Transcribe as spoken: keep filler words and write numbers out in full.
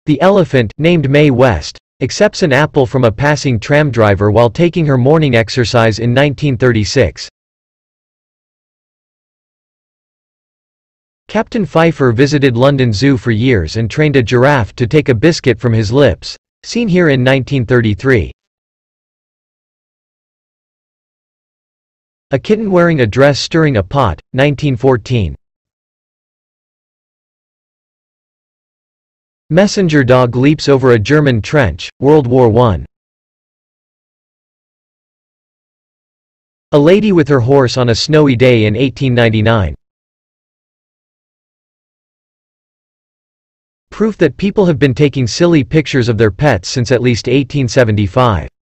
The elephant, named Mae West, accepts an apple from a passing tram driver while taking her morning exercise in nineteen thirty-six. Captain Pfeiffer visited London Zoo for years and trained a giraffe to take a biscuit from his lips, seen here in nineteen thirty-three. A kitten wearing a dress stirring a pot, nineteen fourteen. Messenger dog leaps over a German trench, World War One. A lady with her horse on a snowy day in eighteen ninety-nine. Proof that people have been taking silly pictures of their pets since at least eighteen seventy-five.